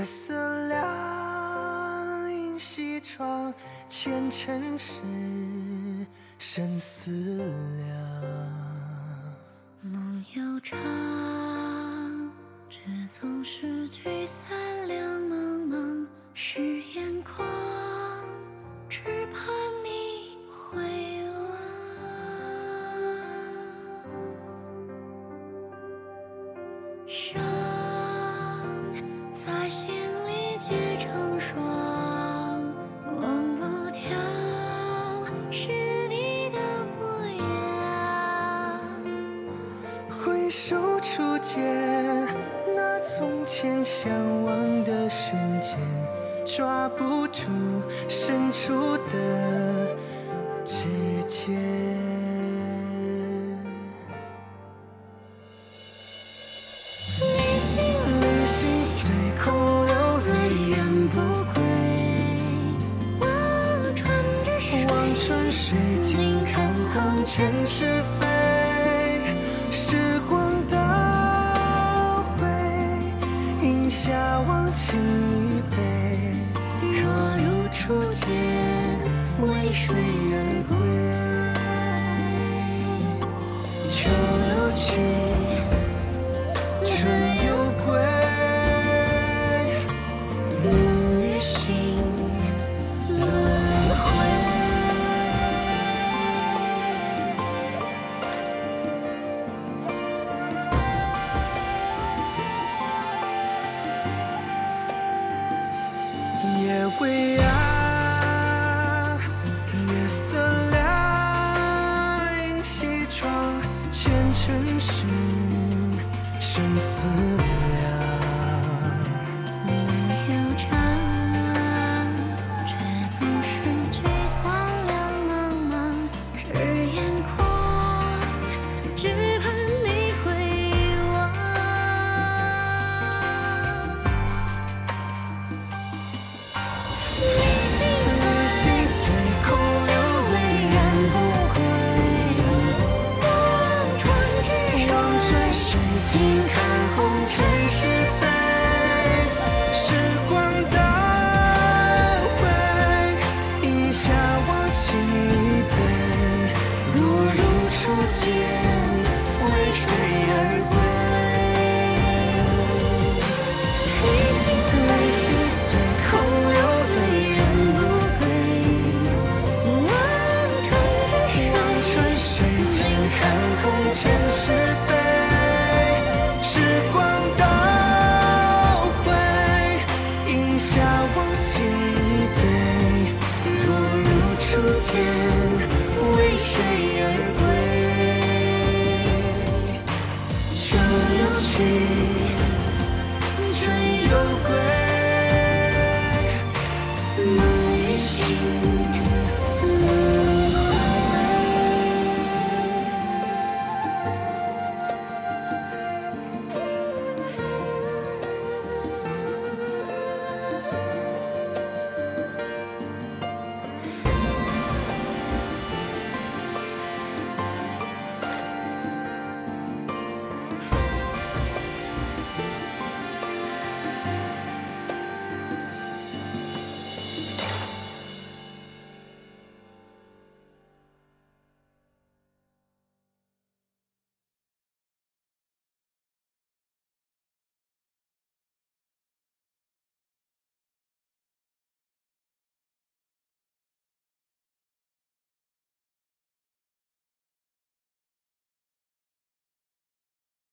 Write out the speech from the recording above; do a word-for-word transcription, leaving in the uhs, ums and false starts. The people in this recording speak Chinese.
色凉，映西窗，前尘事，生思量。 梦悠长，却总是聚散两茫茫。是眼眶，只盼你回望。伤在心里结成霜，忘不掉是你的模样。 回首初见，那从前相望的瞬间，抓不住伸出的指尖。 旅行随空流，泪人不归。望穿之水， 望穿水尽看红尘是非。时光倒回，饮下忘情一杯。 若如初见，为谁而归？ 秋又去，春又归， 梦与醒，轮回。 夜未央，月色凉，映西窗，前尘事，生思量。 梦悠长，却总是聚散两茫茫。是眼眶，只盼你回望。 旅行随空流，泪人不归。 望穿之望穿水尽看红尘是非。时光倒回，饮下忘情一杯。若如初见，为谁而归？旅行随空流，泪人不归。 望穿之水， 望穿水尽看红尘是非。时光倒回，饮下忘情一杯。若如初见，为谁而归？秋又去，春又归，梦与醒。